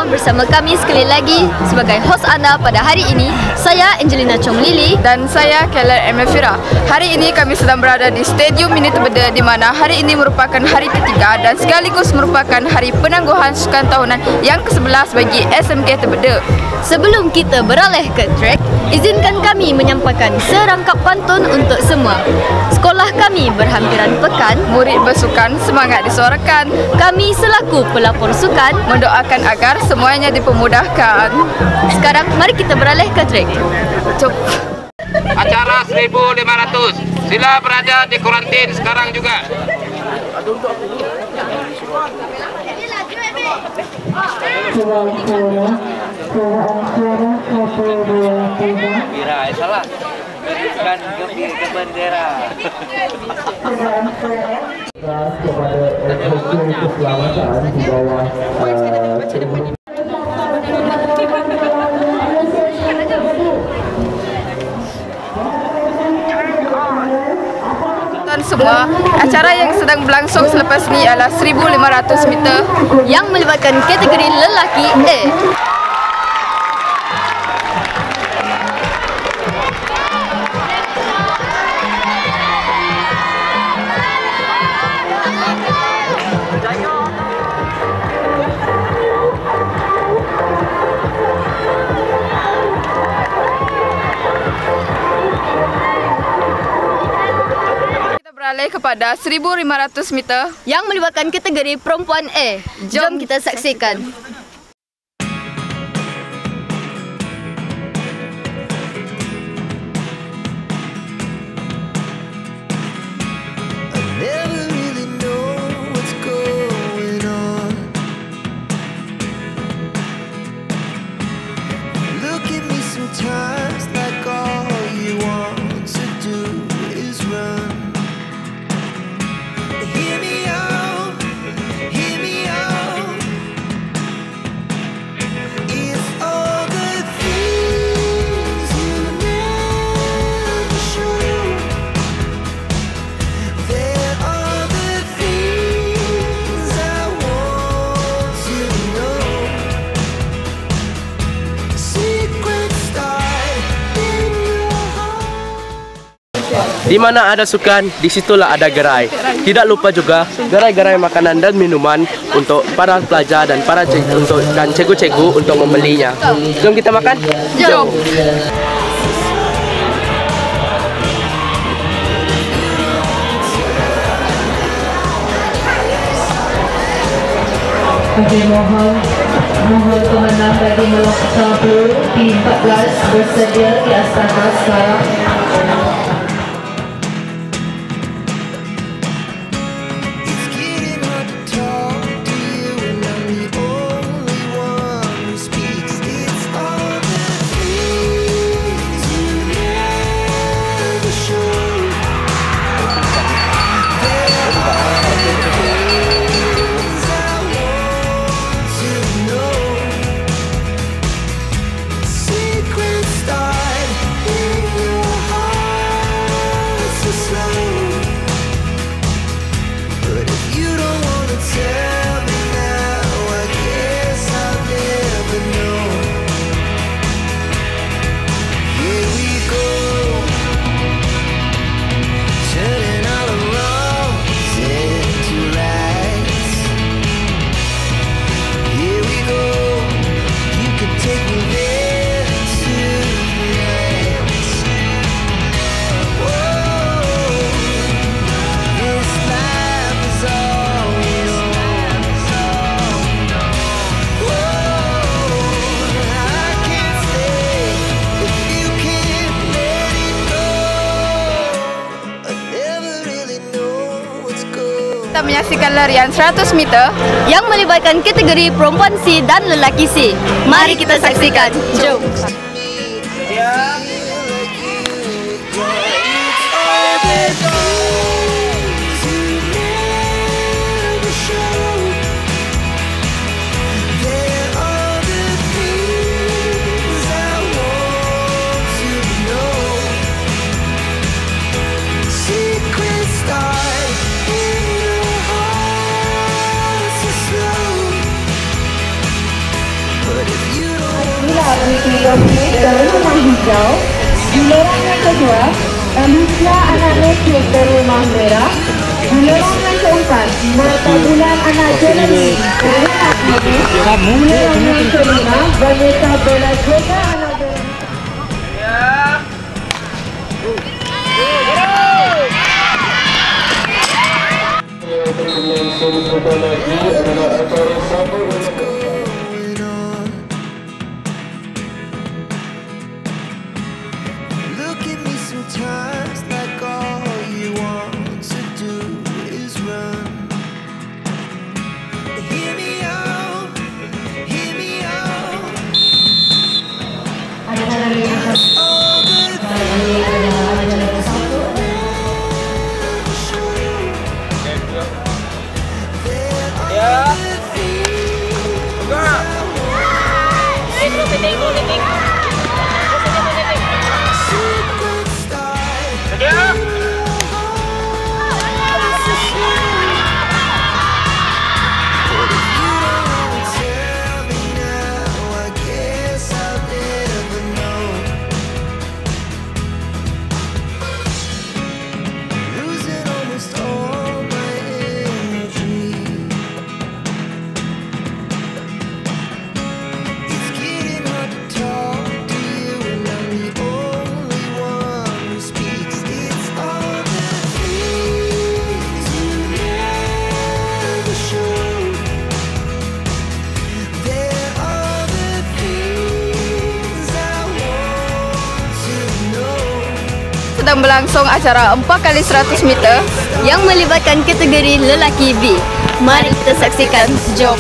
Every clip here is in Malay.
bersama kami sekali lagi sebagai host anda pada hari ini. Saya Angelina Chong Lili dan saya Keller Emefira. Hari ini kami sedang berada di Stadium Mini Tebede, di mana hari ini merupakan hari ketiga dan sekaligus merupakan hari penangguhan sukan tahunan yang ke-11 bagi SMK Tebede. Sebelum kita beralih ke track, izinkan kami menyampaikan serangkap pantun untuk semua. Sekolah kami berhampiran pekan, murid bersukan semangat disuarakan. Kami selaku pelapor sukan mendoakan agar semuanya dipermudahkan. Sekarang mari kita beralih ke track. Acara 1500. Sila berada di kuarantin sekarang juga. Bira, salah. Bukan ke bendera. Kepada keselamatan di bawah semua, acara yang sedang berlangsung selepas ini adalah 1500 meter yang melibatkan kategori lelaki A. beralih kepada 1500 meter yang melibatkan kategori perempuan A. Jom kita saksikan. Di mana ada sukan, disitulah ada gerai. Tidak lupa juga gerai-gerai makanan dan minuman untuk para pelajar dan para cikgu-cikgu untuk membelinya. Jom kita makan. Jom. Okey, mohon pemenang bagi melompat di 14 bersedia di asrama sekarang. Kita menyaksikan larian 100 meter yang melibatkan kategori perempuan C dan lelaki C. Mari kita saksikan. Jom. yang kedua, Alicia anak Nekik dari Rumah Merah. Giliran yang keempat, Mata Bulan anak Jeremy dari Rumah Merah. Giliran yang kelima, Vanessa Bella Jeka anak Jeremy. Look at me sometimes like all you want to do is run. Hear me out, hear me out. All the sedang berlangsung acara 4x100 meter yang melibatkan kategori lelaki B. Mari kita saksikan. Jom.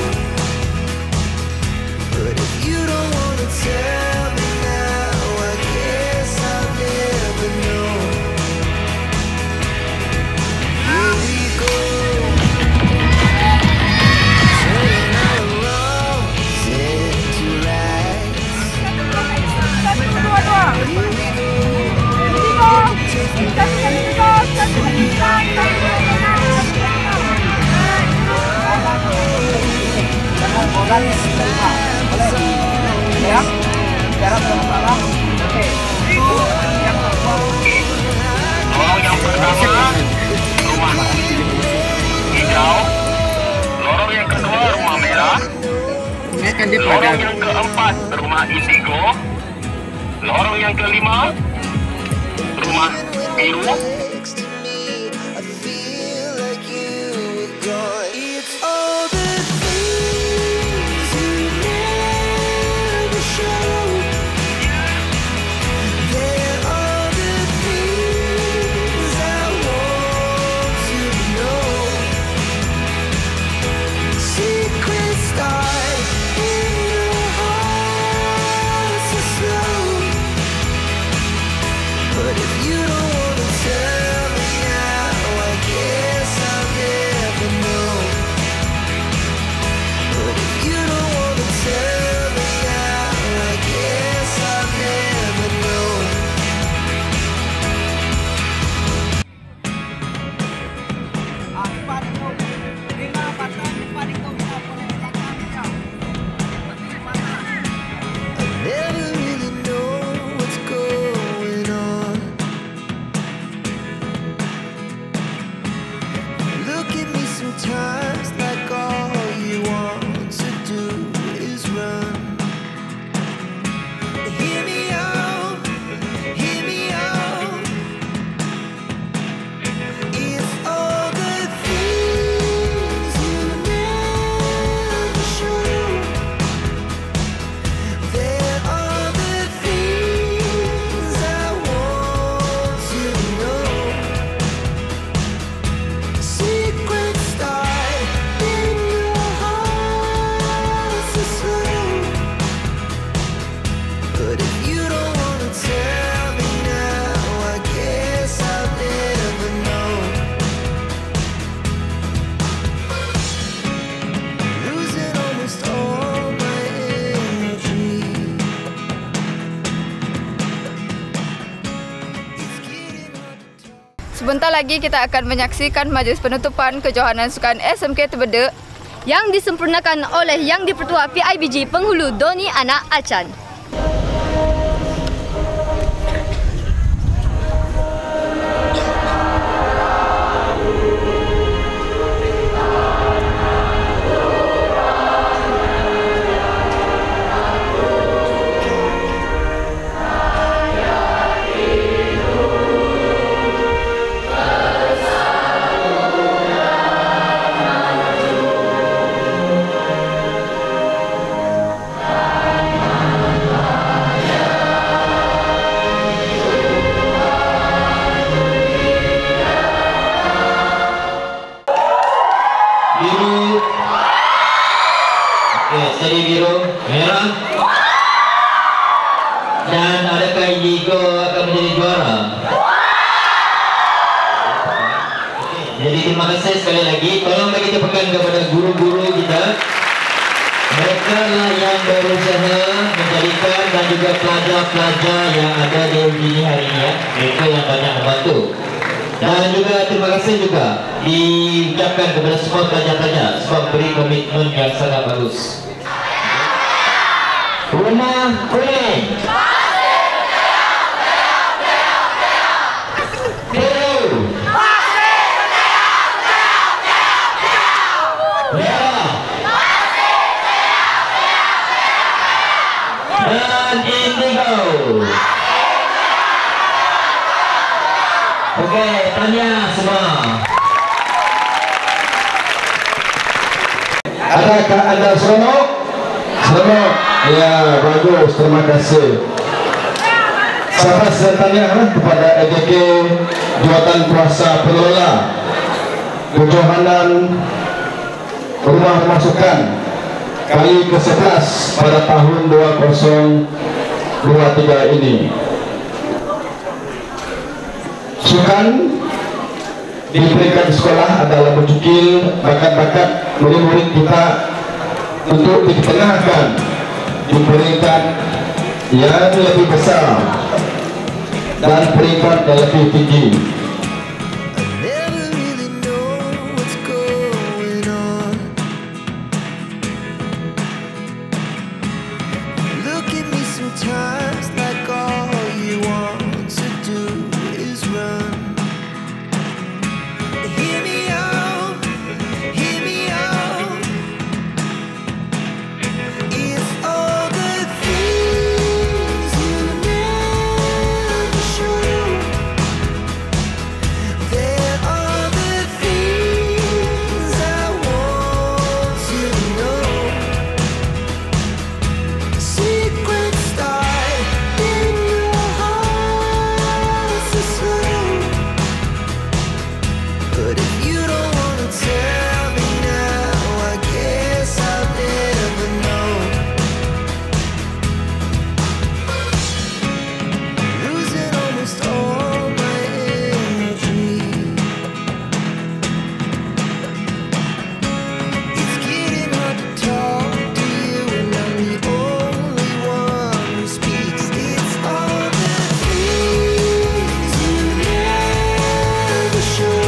Lorong yang pertama rumah hijau, lorong yang kedua rumah merah, lorong yang keempat rumah indigo, lorong yang kelima rumah biru. next to me, I feel like you were gone. It's all the things you never showed. They're all the things I want to know. Secret start in your heart so slow. But if you don't wanna tell me now, I guess I'll never know. But if you don't wanna tell me now, I guess I'll never know. Never really know what's going on. Look at me sometimes like all you want to do is run. Hear me out, hear me out. It's all the things you never show. There are the things I want to know. Secret start in your heart so slow. But if you don't wanna tell me now, I guess I'll never know. Losing almost all my energy. It's getting hard to talk. Sebentar lagi kita akan menyaksikan majlis penutupan kejohanan sukan SMK Tebede Yang disempurnakan oleh Yang di-Pertua PIBG Penghulu Doni Anak Acan. terima kasih sekali lagi. Tolong bagi tepukan kepada guru-guru kita. Mereka lah yang berusaha menjadikan dan juga pelajar-pelajar yang ada di sini hari ini. Mereka yang banyak membantu. Dan juga terima kasih juga diucapkan kepada semua pelajar-pelajar sebab beri komitmen yang sangat bagus. Rumah kuning. Dan indigo. Okey, tanya semua. Adakah anda seronok? Seronok? Ya, bagus. Terima kasih. Saya tanya kepada EGK Jawatan Kuasa Pengelola Kejohanan Rumah Masukan kali ke-11 pada tahun 2023 ini. Sukan diberikan sekolah adalah mencukil bakat-bakat murid-murid kita untuk ditengahkan di peringkat yang lebih besar dan peringkat yang lebih tinggi. Sometimes like all you want to do is run. Hear me out, hear me out. It's all the things you never show. There are the things I want to know. Secrets but if you don't wanna tell me now, I guess I'll never know. Losing almost all my energy. It's getting hard to talk to you, and I'm the only one who speaks. It's all the things you never show.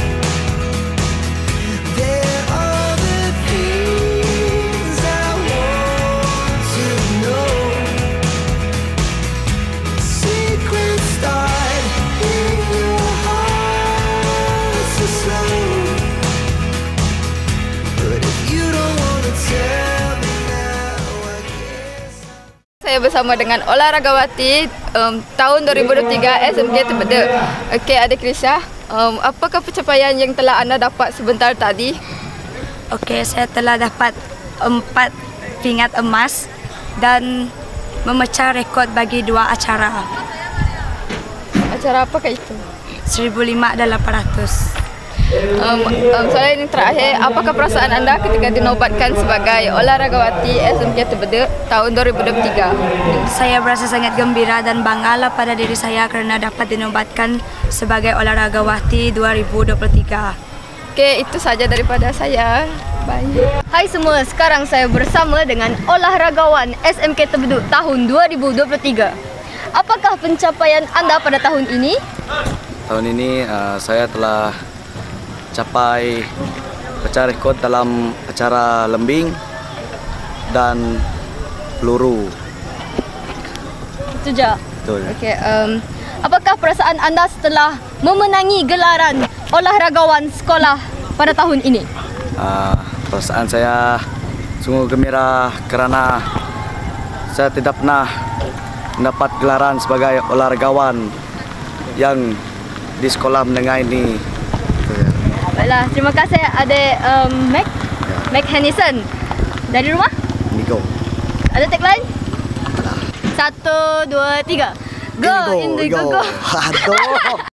Saya bersama dengan olahragawati tahun 2023 SMK Tebede. Okey, Adik Krisha, apakah pencapaian yang telah anda dapat sebentar tadi? Okey, saya telah dapat 4 pingat emas dan memecah rekod bagi 2 acara. Acara apakah itu? 1,500 dan 800. Soalan yang terakhir, apakah perasaan anda ketika dinobatkan sebagai olahragawati SMK Tebede tahun 2023? Saya berasa sangat gembira dan banggalah pada diri saya kerana dapat dinobatkan sebagai olahragawati 2023. Okey, itu saja daripada saya. Bye. Hai semua, sekarang saya bersama dengan olahragawan SMK Tebede tahun 2023. Apakah pencapaian anda pada tahun ini? Tahun ini saya telah capai pecah rekod dalam acara lembing dan peluru. Itu je. Betul. Okey, apakah perasaan anda setelah memenangi gelaran olahragawan sekolah pada tahun ini? Perasaan saya sungguh gembira kerana saya tidak pernah mendapat gelaran sebagai olahragawan yang di sekolah menengah ini. Baiklah, terima kasih Adik Mac Hennison. Dari rumah? Indigo. Ada tagline? 1, 2, 3. Go Indigo, go. Aduh.